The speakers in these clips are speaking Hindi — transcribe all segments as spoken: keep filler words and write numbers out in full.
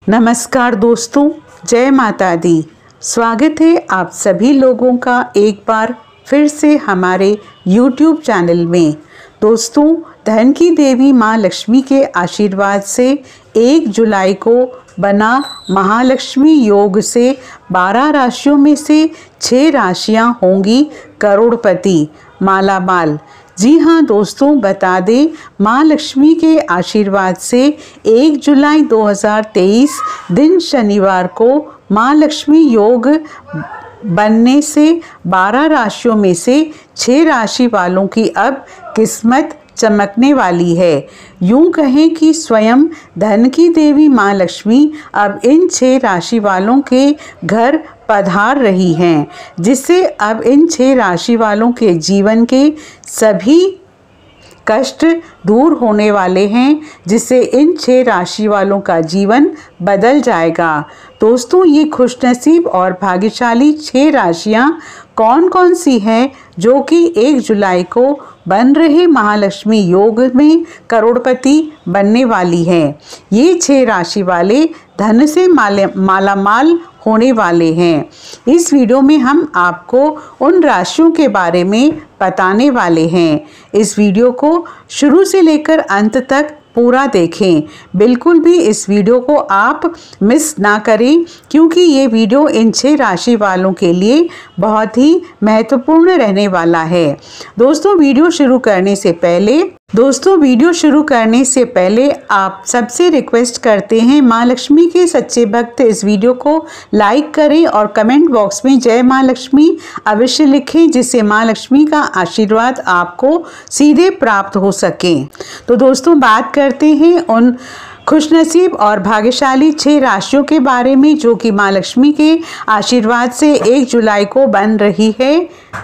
नमस्कार दोस्तों, जय माता दी। स्वागत है आप सभी लोगों का एक बार फिर से हमारे यूट्यूब चैनल में। दोस्तों, धन की देवी माँ लक्ष्मी के आशीर्वाद से एक जुलाई को बना महालक्ष्मी योग से बारह राशियों में से छह राशियां होंगी करोड़पति, मालामाल। जी हाँ दोस्तों, बता दें, माँ लक्ष्मी के आशीर्वाद से एक जुलाई दो हज़ार तेईस दिन शनिवार को माँ लक्ष्मी योग बनने से बारह राशियों में से छह राशि वालों की अब किस्मत चमकने वाली है। यूं कहें कि स्वयं धन की देवी माँ लक्ष्मी अब इन छह राशि वालों के घर पधार रही हैं, जिससे अब इन छह राशि वालों के जीवन के सभी कष्ट दूर होने वाले हैं, जिससे इन छह राशि वालों का जीवन बदल जाएगा। दोस्तों, ये खुशनसीब और भाग्यशाली छह राशियां कौन कौन सी हैं जो कि एक जुलाई को बन रहे महालक्ष्मी योग में करोड़पति बनने वाली हैं। ये छह राशि वाले धन से मालामाल होने वाले हैं। इस वीडियो में हम आपको उन राशियों के बारे में बताने वाले हैं। इस वीडियो को शुरू से लेकर अंत तक पूरा देखें। बिल्कुल भी इस वीडियो को आप मिस ना करें, क्योंकि ये वीडियो इन छह राशि वालों के लिए बहुत ही महत्वपूर्ण रहने वाला है। दोस्तों, वीडियो शुरू करने से पहले दोस्तों वीडियो शुरू करने से पहले आप सबसे रिक्वेस्ट करते हैं, माँ लक्ष्मी के सच्चे भक्त इस वीडियो को लाइक करें और कमेंट बॉक्स में जय माँ लक्ष्मी अवश्य लिखें, जिससे माँ लक्ष्मी का आशीर्वाद आपको सीधे प्राप्त हो सके। तो दोस्तों, बात करते हैं उन खुशनसीब और भाग्यशाली छह राशियों के बारे में जो कि माँ लक्ष्मी के आशीर्वाद से एक जुलाई को बन रही है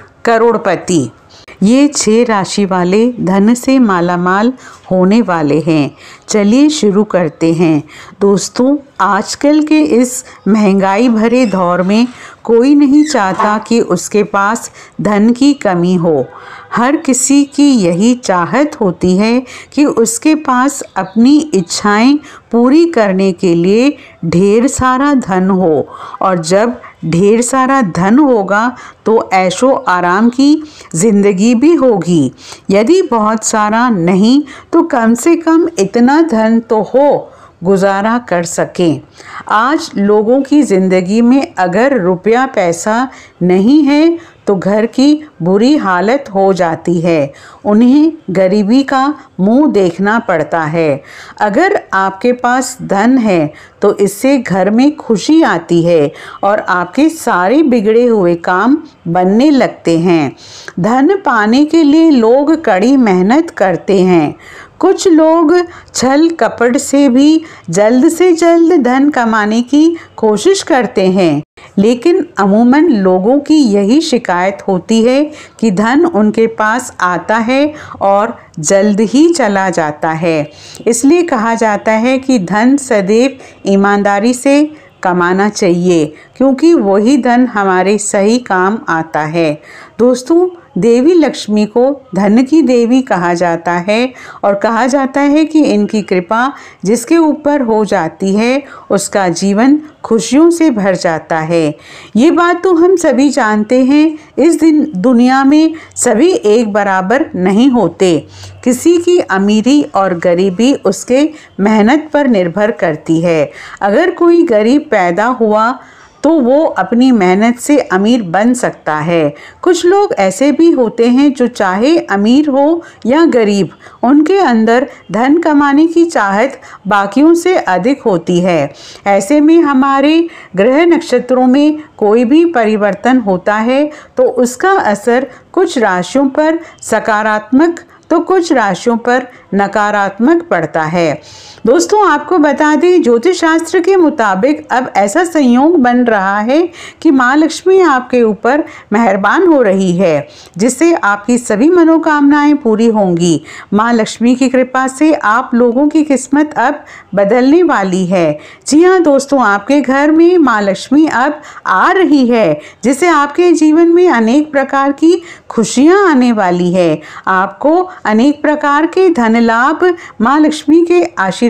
करोड़पति। ये छह राशि वाले धन से मालामाल होने वाले हैं। चलिए शुरू करते हैं। दोस्तों, आजकल के इस महंगाई भरे दौर में कोई नहीं चाहता कि उसके पास धन की कमी हो। हर किसी की यही चाहत होती है कि उसके पास अपनी इच्छाएं पूरी करने के लिए ढेर सारा धन हो, और जब ढेर सारा धन होगा तो ऐशो आराम की ज़िंदगी भी होगी। यदि बहुत सारा नहीं तो कम से कम इतना धन तो हो गुजारा कर सकें। आज लोगों की ज़िंदगी में अगर रुपया पैसा नहीं है तो घर की बुरी हालत हो जाती है। उन्हें गरीबी का मुंह देखना पड़ता है। अगर आपके पास धन है तो इससे घर में खुशी आती है और आपके सारे बिगड़े हुए काम बनने लगते हैं। धन पाने के लिए लोग कड़ी मेहनत करते हैं। कुछ लोग छल कपट से भी जल्द से जल्द धन कमाने की कोशिश करते हैं, लेकिन अमूमन लोगों की यही शिकायत होती है कि धन उनके पास आता है और जल्द ही चला जाता है। इसलिए कहा जाता है कि धन सदैव ईमानदारी से कमाना चाहिए, क्योंकि वही धन हमारे सही काम आता है। दोस्तों, देवी लक्ष्मी को धन की देवी कहा जाता है और कहा जाता है कि इनकी कृपा जिसके ऊपर हो जाती है उसका जीवन खुशियों से भर जाता है। ये बात तो हम सभी जानते हैं। इस दिन दुनिया में सभी एक बराबर नहीं होते। किसी की अमीरी और गरीबी उसके मेहनत पर निर्भर करती है। अगर कोई गरीब पैदा हुआ तो वो अपनी मेहनत से अमीर बन सकता है। कुछ लोग ऐसे भी होते हैं जो चाहे अमीर हो या गरीब, उनके अंदर धन कमाने की चाहत बाकियों से अधिक होती है। ऐसे में हमारे ग्रह नक्षत्रों में कोई भी परिवर्तन होता है तो उसका असर कुछ राशियों पर सकारात्मक तो कुछ राशियों पर नकारात्मक पड़ता है। दोस्तों, आपको बता दें, ज्योतिष शास्त्र के मुताबिक अब ऐसा संयोग बन रहा है कि माँ लक्ष्मी आपके ऊपर मेहरबान हो रही है, जिससे आपकी सभी मनोकामनाएं पूरी होंगी। माँ लक्ष्मी की कृपा से आप लोगों की किस्मत अब बदलने वाली है। जी हाँ दोस्तों, आपके घर में माँ लक्ष्मी अब आ रही है, जिससे आपके जीवन में अनेक प्रकार की खुशियाँ आने वाली है। आपको अनेक प्रकार के धन लाभ माँ लक्ष्मी के आशीर्वाद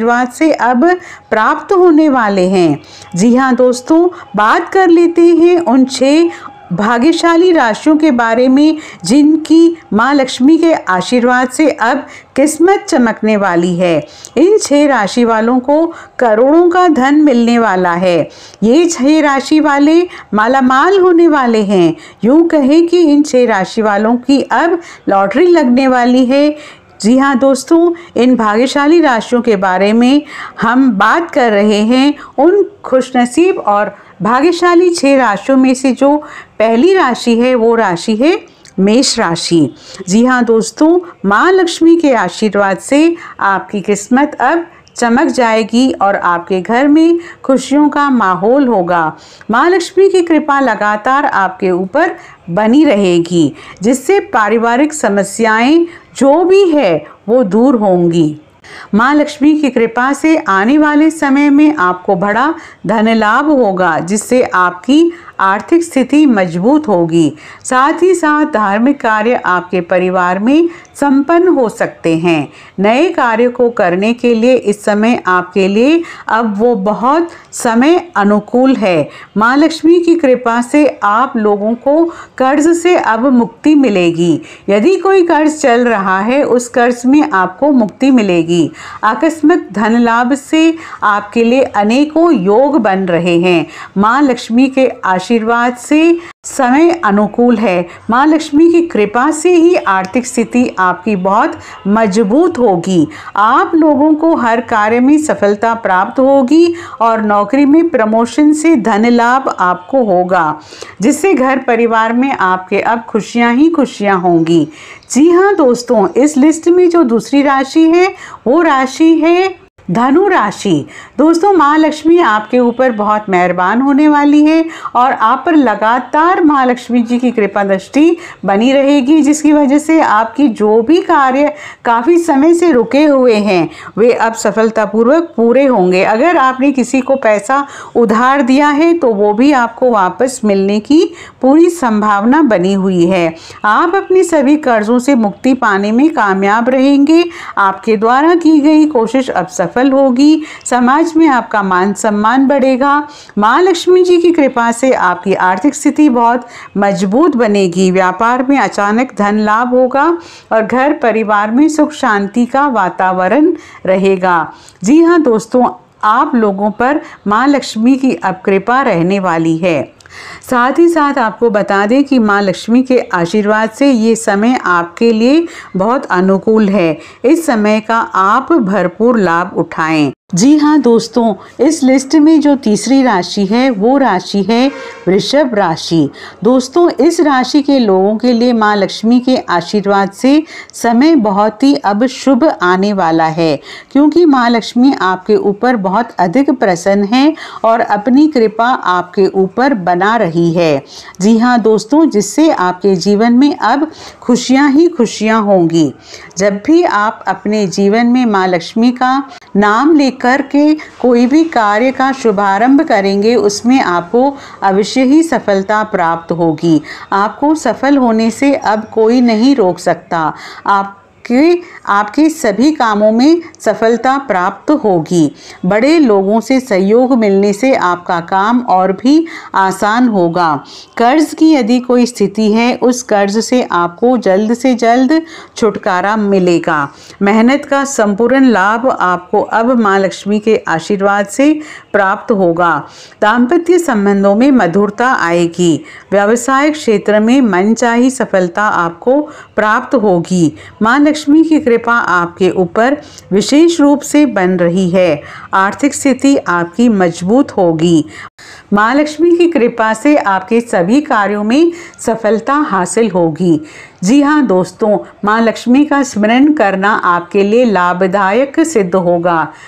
आशीर्वाद से अब प्राप्त होने वाले हैं। जी हाँ दोस्तों, बात कर लेते हैं उन छह भाग्यशाली राशियों के बारे में जिनकी माँ लक्ष्मी के आशीर्वाद से अब किस्मत चमकने वाली है। इन छह राशि वालों को करोड़ों का धन मिलने वाला है। ये छह राशि वाले मालामाल होने वाले हैं। यूँ कहें कि इन छह राशि वालों की अब लॉटरी लगने वाली है। जी हाँ दोस्तों, इन भाग्यशाली राशियों के बारे में हम बात कर रहे हैं। उन खुशनसीब और भाग्यशाली छह राशियों में से जो पहली राशि है वो राशि है मेष राशि। जी हाँ दोस्तों, माँ लक्ष्मी के आशीर्वाद से आपकी किस्मत अब चमक जाएगी और आपके घर में खुशियों का माहौल होगा। माँ लक्ष्मी की कृपा लगातार आपके ऊपर बनी रहेगी, जिससे पारिवारिक समस्याएं जो भी है वो दूर होंगी। माँ लक्ष्मी की कृपा से आने वाले समय में आपको बड़ा धन लाभ होगा, जिससे आपकी आर्थिक स्थिति मजबूत होगी। साथ ही साथ धार्मिक कार्य आपके परिवार में संपन्न हो सकते हैं। नए कार्य को करने के लिए इस समय आपके लिए अब वो बहुत समय अनुकूल है। माँ लक्ष्मी की कृपा से आप लोगों को कर्ज से अब मुक्ति मिलेगी। यदि कोई कर्ज चल रहा है, उस कर्ज में आपको मुक्ति मिलेगी। आकस्मिक धन लाभ से आपके लिए अनेकों योग बन रहे हैं। माँ लक्ष्मी के आशीर्वाद से समय अनुकूल है। माँ लक्ष्मी की कृपा से ही आर्थिक स्थिति आपकी बहुत मजबूत होगी। आप लोगों को हर कार्य में सफलता प्राप्त होगी और नौकरी में प्रमोशन से धन लाभ आपको होगा, जिससे घर परिवार में आपके अब खुशियां ही खुशियां होंगी। जी हाँ दोस्तों, इस लिस्ट में जो दूसरी राशि है वो राशि है धनु राशि। दोस्तों, माँ लक्ष्मी आपके ऊपर बहुत मेहरबान होने वाली है और आप पर लगातार माँ लक्ष्मी जी की कृपा दृष्टि बनी रहेगी, जिसकी वजह से आपकी जो भी कार्य काफ़ी समय से रुके हुए हैं वे अब सफलतापूर्वक पूरे होंगे। अगर आपने किसी को पैसा उधार दिया है तो वो भी आपको वापस मिलने की पूरी संभावना बनी हुई है। आप अपने सभी कर्जों से मुक्ति पाने में कामयाब रहेंगे। आपके द्वारा की गई कोशिश अब सफल होगी। समाज में आपका मान सम्मान बढ़ेगा। माँ लक्ष्मी जी की कृपा से आपकी आर्थिक स्थिति बहुत मजबूत बनेगी। व्यापार में अचानक धन लाभ होगा और घर परिवार में सुख शांति का वातावरण रहेगा। जी हाँ दोस्तों, आप लोगों पर माँ लक्ष्मी की अब कृपा रहने वाली है। साथ ही साथ आपको बता दें कि माँ लक्ष्मी के आशीर्वाद से ये समय आपके लिए बहुत अनुकूल है। इस समय का आप भरपूर लाभ उठाएं। जी हाँ दोस्तों, इस लिस्ट में जो तीसरी राशि है वो राशि है वृषभ राशि। दोस्तों, इस राशि के लोगों के लिए माँ लक्ष्मी के आशीर्वाद से समय बहुत ही अब शुभ आने वाला है, क्योंकि माँ लक्ष्मी आपके ऊपर बहुत अधिक प्रसन्न है और अपनी कृपा आपके ऊपर बना रही है। जी हाँ दोस्तों, जिससे आपके जीवन में अब खुशियाँ ही खुशियाँ होंगी। जब भी आप अपने जीवन में माँ लक्ष्मी का नाम ले करके कोई भी कार्य का शुभारंभ करेंगे, उसमें आपको अवश्य ही सफलता प्राप्त होगी। आपको सफल होने से अब कोई नहीं रोक सकता। आप कि आपके सभी कामों में सफलता प्राप्त होगी। बड़े लोगों से सहयोग मिलने से आपका काम और भी आसान होगा। कर्ज की यदि कोई स्थिति है, उस कर्ज से आपको जल्द से जल्द छुटकारा मिलेगा। मेहनत का संपूर्ण लाभ आपको अब माँ लक्ष्मी के आशीर्वाद से प्राप्त होगा। दाम्पत्य संबंधों में मधुरता आएगी। व्यवसायिक क्षेत्र में मनचाही सफलता आपको प्राप्त होगी। माँ लक्ष्मी की कृपा आपके ऊपर विशेष रूप से बन रही है। आर्थिक स्थिति आपकी मजबूत होगी। माँ लक्ष्मी की कृपा से आपके सभी कार्यों में सफलता हासिल होगी। जी हाँ दोस्तों, माँ लक्ष्मी का स्मरण करना आपके लिए लाभदायक सिद्ध होगा।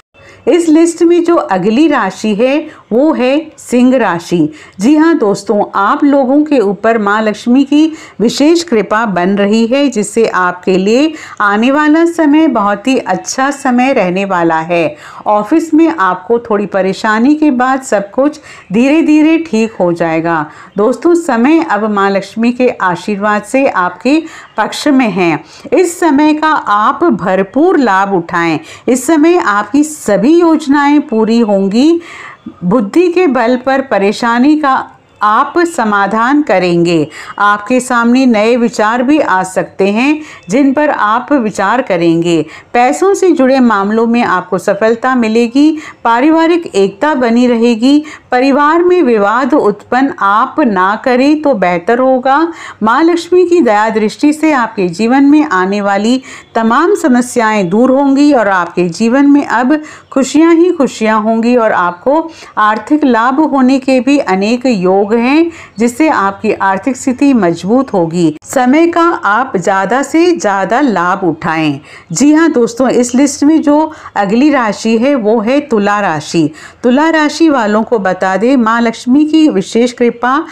इस लिस्ट में जो अगली राशि है वो है सिंह राशि। जी हाँ दोस्तों, आप लोगों के ऊपर माँ लक्ष्मी की विशेष कृपा बन रही है, जिससे आपके लिए आने वाला समय बहुत ही अच्छा समय रहने वाला है। ऑफिस में आपको थोड़ी परेशानी के बाद सब कुछ धीरे धीरे ठीक हो जाएगा। दोस्तों, समय अब माँ लक्ष्मी के आशीर्वाद से आपके पक्ष में है। इस समय का आप भरपूर लाभ उठाएं। इस समय आपकी सभी योजनाएं पूरी होंगी। बुद्धि के बल पर परेशानी का आप समाधान करेंगे। आपके सामने नए विचार भी आ सकते हैं जिन पर आप विचार करेंगे। पैसों से जुड़े मामलों में आपको सफलता मिलेगी। पारिवारिक एकता बनी रहेगी। परिवार में विवाद उत्पन्न आप ना करें तो बेहतर होगा। माँ लक्ष्मी की दया दृष्टि से आपके जीवन में आने वाली तमाम समस्याएं दूर होंगी और आपके जीवन में अब खुशियां ही खुशियां होंगी और आपको आर्थिक लाभ होने के भी अनेक योग हैं, जिससे आपकी आर्थिक स्थिति मजबूत होगी। समय का आप ज़्यादा से ज़्यादा लाभ उठाएं। जी हाँ दोस्तों, इस लिस्ट में जो अगली राशि है वो है तुला राशि। तुला राशि वालों को बता दें, माँ लक्ष्मी की विशेष कृपा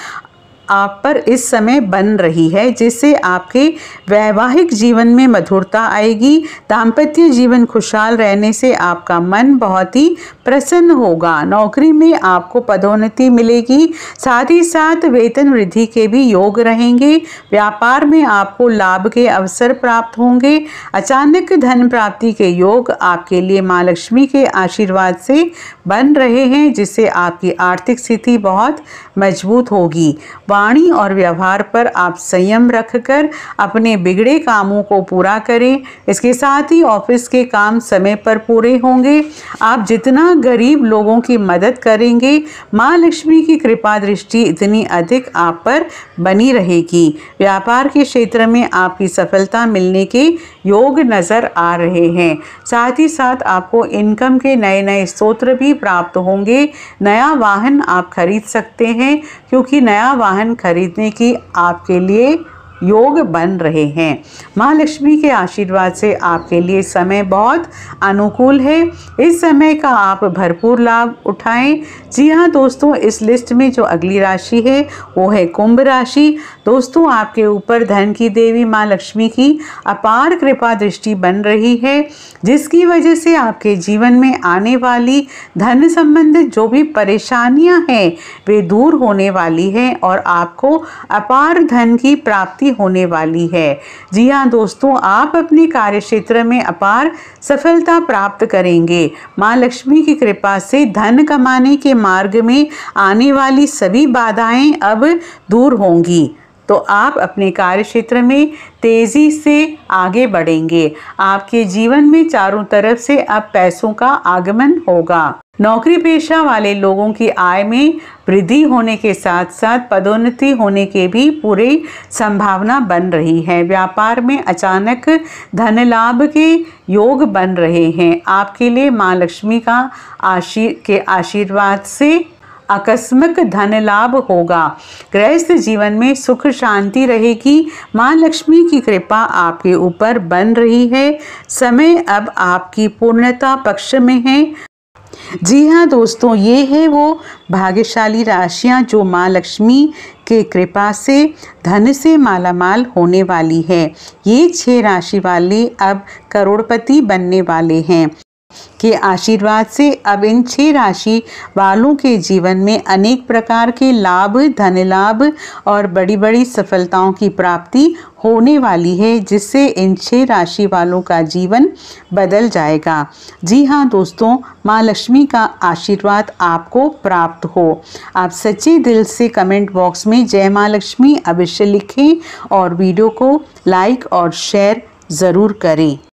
आप पर इस समय बन रही है, जिससे आपके वैवाहिक जीवन में मधुरता आएगी। दाम्पत्य जीवन खुशहाल रहने से आपका मन बहुत ही प्रसन्न होगा। नौकरी में आपको पदोन्नति मिलेगी, साथ ही साथ वेतन वृद्धि के भी योग रहेंगे। व्यापार में आपको लाभ के अवसर प्राप्त होंगे। अचानक धन प्राप्ति के योग आपके लिए माँ लक्ष्मी के आशीर्वाद से बन रहे हैं, जिससे आपकी आर्थिक स्थिति बहुत मजबूत होगी। वाणी और व्यवहार पर आप संयम रखकर अपने बिगड़े कामों को पूरा करें। इसके साथ ही ऑफिस के काम समय पर पूरे होंगे। आप जितना गरीब लोगों की मदद करेंगे, माँ लक्ष्मी की कृपा दृष्टि इतनी अधिक आप पर बनी रहेगी। व्यापार के क्षेत्र में आपकी सफलता मिलने के योग नज़र आ रहे हैं। साथ ही साथ आपको इनकम के नए नए स्रोत भी प्राप्त होंगे। नया वाहन आप खरीद सकते हैं, क्योंकि नया वाहन खरीदने की आपके लिए योग बन रहे हैं। माँ लक्ष्मी के आशीर्वाद से आपके लिए समय बहुत अनुकूल है। इस समय का आप भरपूर लाभ उठाएं। जी हाँ दोस्तों, इस लिस्ट में जो अगली राशि है वो है कुंभ राशि। दोस्तों, आपके ऊपर धन की देवी माँ लक्ष्मी की अपार कृपा दृष्टि बन रही है, जिसकी वजह से आपके जीवन में आने वाली धन संबंधित जो भी परेशानियां हैं वे दूर होने वाली हैं और आपको अपार धन की प्राप्ति होने वाली है। जी हाँ दोस्तों, आप अपने कार्य क्षेत्र में अपार सफलता प्राप्त करेंगे। माँ लक्ष्मी की कृपा से धन कमाने के मार्ग में आने वाली सभी बाधाएं अब दूर होंगी, तो आप अपने कार्य क्षेत्र में तेजी से आगे बढ़ेंगे। आपके जीवन में चारों तरफ से अब पैसों का आगमन होगा। नौकरी पेशा वाले लोगों की आय में वृद्धि होने के साथ साथ पदोन्नति होने के भी पूरी संभावना बन रही है। व्यापार में अचानक धन लाभ के योग बन रहे हैं। आपके लिए माँ लक्ष्मी का आशीर् के आशीर्वाद से आकस्मिक धन लाभ होगा। गृहस्थ जीवन में सुख शांति रहेगी। माँ लक्ष्मी की कृपा आपके ऊपर बन रही है। समय अब आपकी पूर्णता पक्ष में है। जी हाँ दोस्तों, ये है वो भाग्यशाली राशियाँ जो माँ लक्ष्मी के कृपा से धन से मालामाल होने वाली है। ये छह राशि वाले अब करोड़पति बनने वाले हैं के आशीर्वाद से अब इन छह राशि वालों के जीवन में अनेक प्रकार के लाभ, धन लाभ और बड़ी बड़ी सफलताओं की प्राप्ति होने वाली है, जिससे इन छह राशि वालों का जीवन बदल जाएगा। जी हाँ दोस्तों, माँ लक्ष्मी का आशीर्वाद आपको प्राप्त हो। आप सच्चे दिल से कमेंट बॉक्स में जय माँ लक्ष्मी अवश्य लिखें और वीडियो को लाइक और शेयर ज़रूर करें।